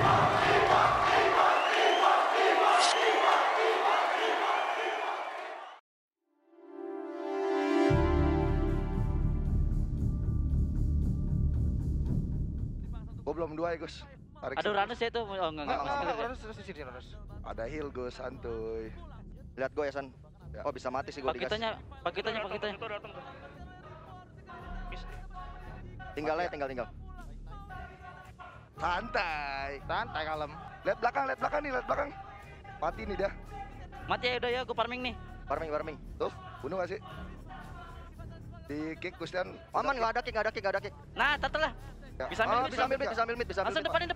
Gua belum dua ya Gus. Ada Uranus ya itu. Oh enggak. Uranus terus di sini Uranus. Ada heal Gus, santuy. Lihat gue ya San. Ya. Oh bisa mati sih gue digas. Pakitanya. Tinggal aja, tinggal. Santai. Santai kalem. Lihat belakang nih, lihat belakang. Mati nih dia. Mati ya udah ya, gue farming nih. Farming. Tuh, bunuh gak sih? Di kick Gustian. Aman, nggak ada kick. Nah, tatel lah. Ya. Bisa ambil Bisa ambil mid. Langsung depanin.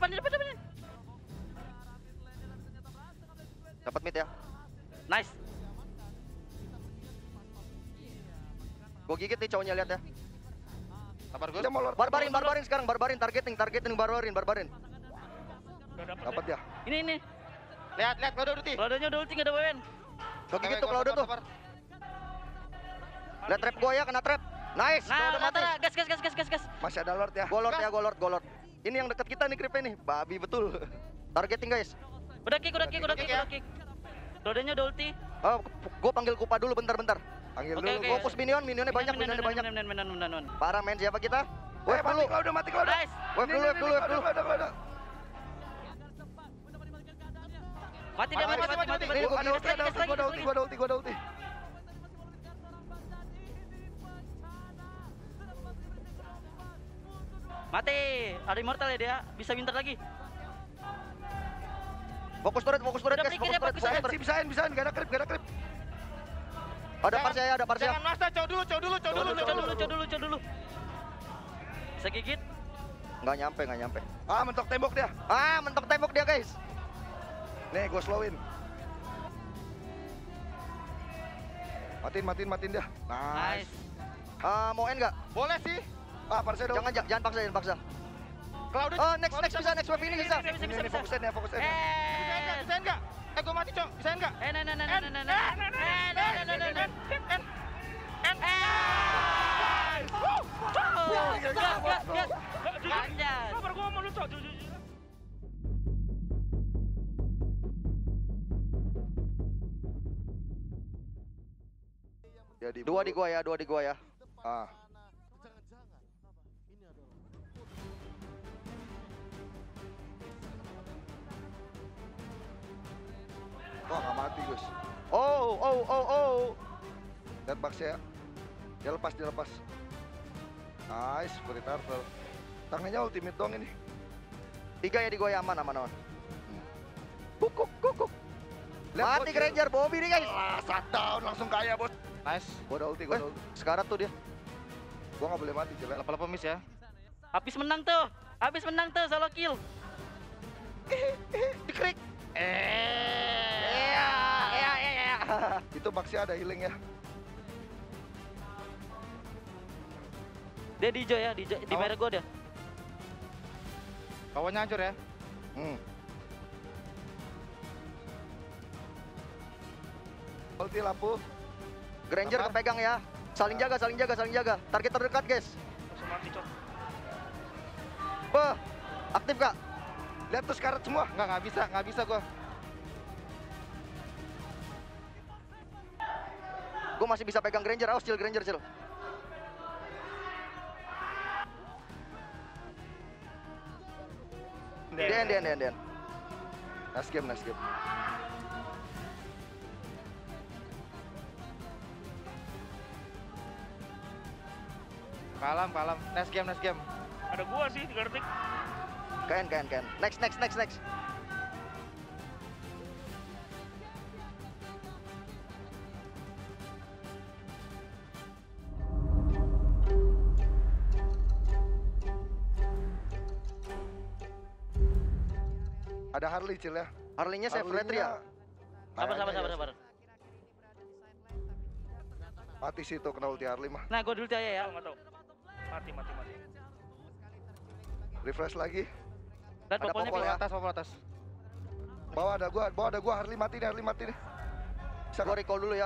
Dapat mid ya. Nice. Gue gigit nih cowoknya, lihat ya. Sabar Gus. Dia mau lord. Barbarin sekarang, targeting barbarin. Dapat ya. Ini. Lihat Claudio ulti. Claudionya udah ulti, nggak ada wewen. Gue gigit tuh Claudio tuh. Lihat trap gue ya, kena trap. Nice, Nah, udah mati. gas. Masih ada lord ya. Gue lord. Ini yang dekat kita nih creepnya nih, babi betul. Targeting guys. Udah kick. Claudionya udah ulti. Oh, gue panggil Kupa dulu bentar. Panggil Oke, dulu. oke. Fokus minionnya banyak. Benar. Parah main siapa kita? Weh, Wave dulu. mati Claudio. Nice. Wave dulu. Claudio. Mati dia, mati. Ini gua Ada ulti. Mati. Ada immortal ya dia. Bisa winter lagi. Fokus turret Udah guys, pikir ya, fokus fokus turret. Bisain, gak ada creep. Ada Parsya. Jangan Masta, cow dulu. Bisa gigit. Nggak nyampe. Ah, mentok tembok dia. Mentok tembok dia guys. Nih, gue slowin. Matiin dia. Nice. Mau end nggak? Boleh sih. Ah, Parsya dong. Jangan paksa. Claudio. Next wave ini bisa. Ini fokusin ya. Bisa enggak? Gue mati, Cok. Bisa enggak? Gas. Anjay. Sabar, gua mau lu, Cok. Dua di gua ya. Ah. Wah, nggak mati Gus. Oh. Lihat Parsya. Dia lepas. Nice, Spirit Turtle. Tangannya ultimate dong ini. 3 ya di gua ya, aman. Kuk. Lihat Mati bocil. Granger Bobby nih guys. Shutdown langsung kaya bos. Nice. Gua ada ulti. Sekarat tuh dia. Gua nggak boleh mati jelek. Level miss ya. Habis menang tuh, solo kill. Dikrik. Iya. Itu Parsya ada healing ya. Dia di hijau ya, di merah gua dia. Kawannya hancur ya. Ulti lampu. Granger kepegang ya. Saling jaga. Target terdekat guys. Langsung mati, Cok. Aktif kak? Lihat tuh sekarat semua. Nggak bisa gua. Gue masih bisa pegang Granger. Awas Granger. Den. Nice game. Kalem. Nice game. Ada gua sih 3 detik. Ken. Next. Ada Harley Cil ya. Harley-nya saya Fletri ya. Sabar. Mati sih tuh kena ulti Harley mah. Nah, gua dulu aja ya. Enggak tahu. Mati. Refresh lagi. Dan Ada popolnya popol ya. Popol atas. Bawah ada gua Harley mati nih. Bisa Gue recall dulu ya.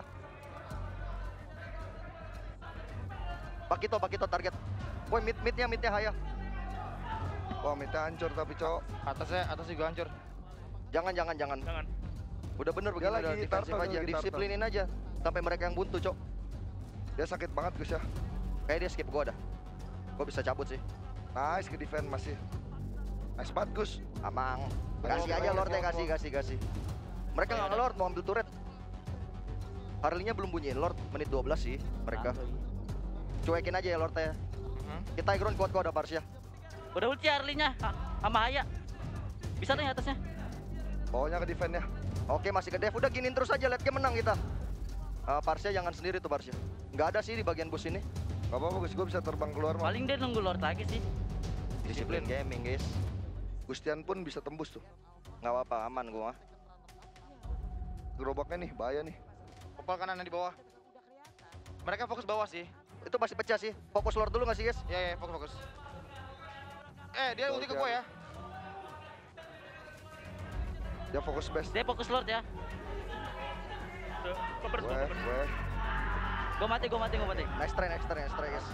Pakito target. Woi midnya Haya. Wah, midnya hancur tapi cok. Atasnya juga hancur. Jangan. Jangan. Udah bener Dia begini lagi udah defensif turtle, aja, lagi disiplinin aja sampai mereka yang buntu, Cok. Dia sakit banget Gus ya. Kayak dia skip gua dah. Gua bisa cabut sih. Nice ke defend masih. Nice banget Gus. Amang. Banyak, Kasih aja banyak, Lord ya, banyak. kasih. Mereka nggak nge-Lord, mau ambil turret. Harley-nya belum bunyiin Lord, menit 12 sih mereka. Cuekin aja ya Lord ya. Kita Igron kuat kok ada Parsya. Udah ulti Harley-nya sama Haya. Bisa nih atasnya. Bawahnya ke defend ya. Oke, masih ke dev. Udah giniin terus aja, late game menang kita. Parsya jangan sendiri tuh Parsya. Nggak ada sih di bagian bus ini. Gak apa-apa Gus, gue bisa terbang keluar mah. Paling dia nunggu Lord lagi sih. Disiplin gaming, guys. Gustian pun bisa tembus tuh. Nggak apa-apa, aman gua. Gerobaknya nih, bahaya nih. Popol kanan di bawah. Mereka fokus bawah sih. Itu masih pecah sih. Fokus Lord dulu nggak sih, guys? Ya, fokus. Dia ulti ke gua ya. Dia fokus best. Dia fokus Lord ya. Cover. Gue. Gua mati. Next try, guys.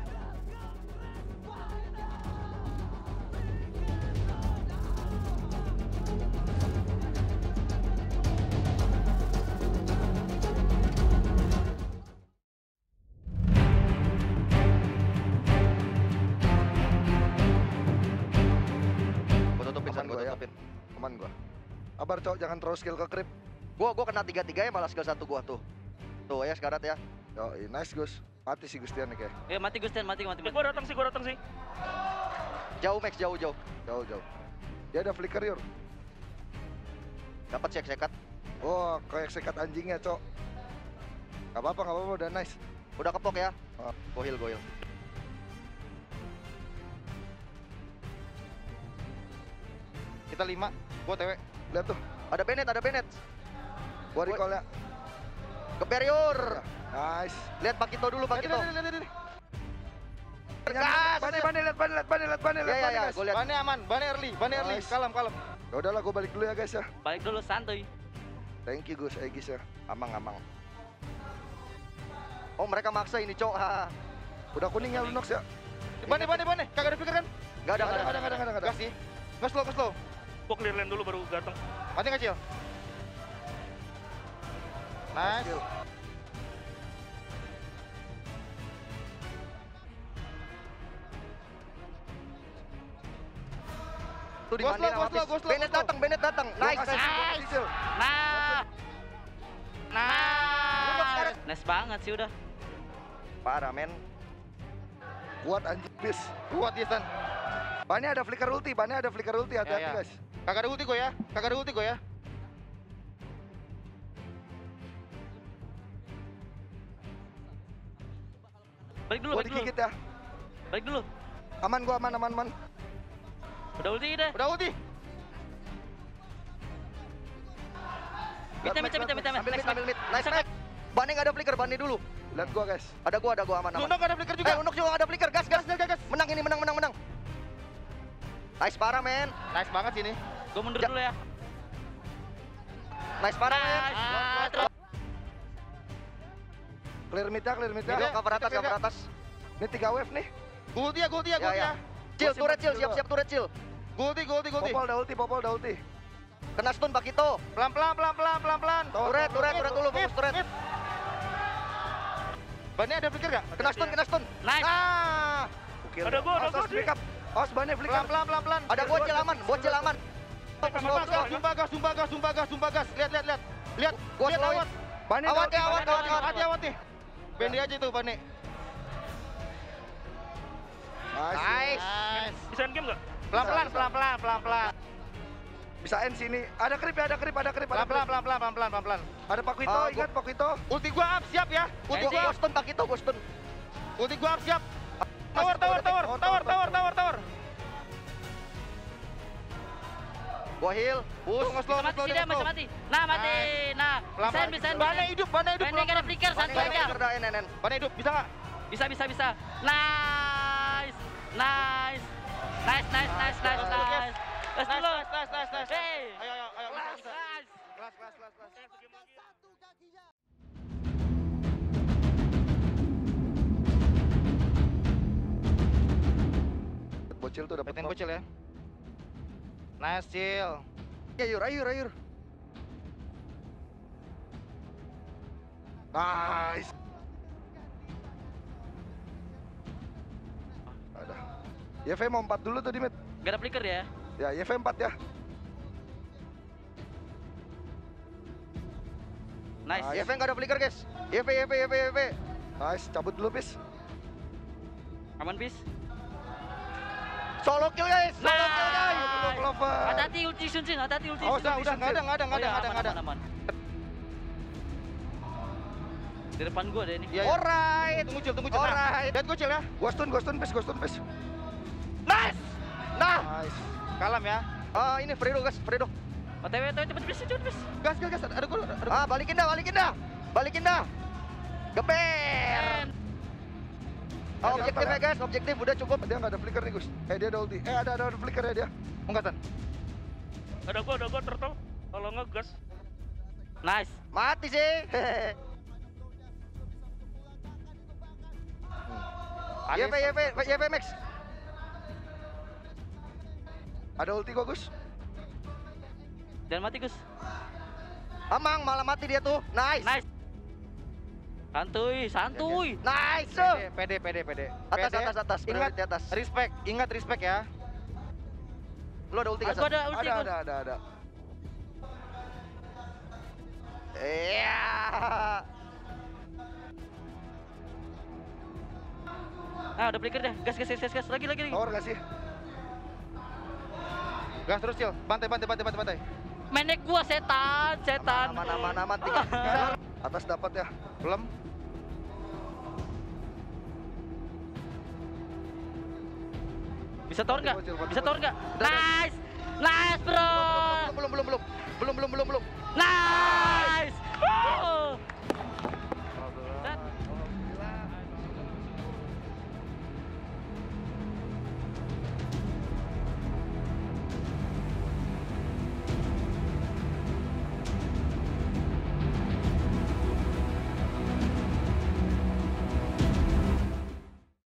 Gua tutupin, San, gua tutupin. Aman gua. Kabar cok, jangan terus skill ke creep. Gua kena 3-3 ya, malah skill 1 gua tuh. Tuh ya, sekarat ya. Yo, nice Gus. Mati si Gustian nih kayak. Mati Gustian, mati. Gua datang sih. Jauh Max, jauh. Jauh. Dia ada flicker yur. Dapat sekat. Oh, kayak sekat anjingnya cok. Gak apa-apa, udah nice. Udah kepok ya. Oh. Gohil. Kita 5, gua TW. Lihat tuh, Ada Bennett. gua recall ya. Ke barrier. Nice. Lihat Pakito dulu, Pakito. Gas! Bane, lihat Bane. Ya, gua lihat. Bane aman, Bane early. Nice. Kalem. Ya udahlah, gua balik dulu ya guys ya. Balik dulu santuy. Thank you Gus, Egis ya. Amang. Oh, mereka maksa ini, Cok. Udah kuning ya Lunox ya. Bane. Kagak ada pikir kan? Enggak ada. Nggak ada. Gas sih. Gas slow. Gua clear lane dulu baru ganteng. Mati kecil. Nice. Skill. Tuh Gua dimandiin slow, sama gua Fizz. slow. Bennett datang. Nice. Nice banget sih udah. Parah, men. Kuat anjing bis. Kuat dia, San. Bane ada flicker ulti, hati-hati Ya. guys. Kagak ada ulti gua ya. Balik dulu. Gua digigit ya. Balik dulu. Aman gua, aman. Udah ulti deh. Udah ulti. Mid. Ambil mid. Nice. Bane nggak ada flicker, Bane dulu. Lihat gua guys. Ada gua aman. Unok ada flicker juga. Unok juga nggak ada flicker. Gas. Menang ini, menang. Nice parah, men. Nice banget sih ini. Gua mundur Ja- dulu ya. Nice parah, men. Terus. Clear mid ya. Mid. Cover atas. Ini 3 wave nih. Gua ulti ya. Ya. Chill, turret chill. Siap turret chill. Gua ulti. Popol dah ulti. Kena stun Pakito. Pelan. Turret dulu, fokus turret. Bane ada flicker gak? Kena stun. Nice. Oke. Ada gua Awas, sih. backup. Awas Bane flicker. Pelan. Ada bocil aman. Sumpah gas. Lihat. Gua Lihat slowin. awat. Bane Awat ya, down. awat. Awat nih. Bendi aja itu Bane. Nice. Bisa end game enggak? Pelan. Bisa end sini. Ada creep. Pelan. Ada Pakuito, Ah, ingat Pakuito. Ulti gua up, siap ya. Ulti Anjing. gua Gua stun Pakito. up, siap. Tower. Gua heal. Push. Slow. Mati dia, masih mati. Nah, mati. Nah, bisa. Bane hidup. Bane nggak ada flicker, Bane santuy aja. flicker dah, NN. Bane hidup, bisa nggak? Bisa. Nice. Let's dulu. Nice. Hey. Ayo. Nice. Kelas. Cil tuh dapat Liatin knock. gue Cil ya. Nice Cil. Ayur. Nice. Ada. YV mau 4 dulu tuh di mid. Gak ada flicker ya. Ya, YV 4 ya. Nice. Nice. YV nggak ada flicker guys. YV. Nice, cabut dulu, Pis. Aman bis. Solo kill guys. Dulu Clover. Hati-hati ulti Sunsin, hati-hati ulti. Oh, udah, nggak ada. Oh, ya, aman. Di depan gua ada ini. Iya. Alright. Tunggu Cil. Nah, Alright. lihat gue Cil ya. Gua stun, Pis. Nice. Nah, Nice. Kalem ya. ini Fredo guys, Fredo. OTW, cepet bis. Gas. Ada gue. Balikin dah. Geber. Objektif ya guys, objektif udah cukup. Dia nggak ada flicker nih, Gus. Dia ada ulti. Ada flicker ya dia. Enggak, San. Ada gua turtle. Kalau ngegas. Nice. Mati sih. YV Max. Ada ulti kok, Gus. Jangan mati Gus. Amang malah mati dia tuh. Nice. Nice. Santuy. Nice. PD. Atas. Ingat Priority atas. Ingat respect ya. Lu ada ulti Aku gak? ada ulti Gus. Ada. Iya. Udah flicker deh. Gas. Lagi. Tower nggak sih? Gas terus Cil. Bantai. Menek gua setan. Aman. Tinggal. Atas dapat ya. Belum. Bisa tower nggak? Udah. Nice, bro. Belum. Nice.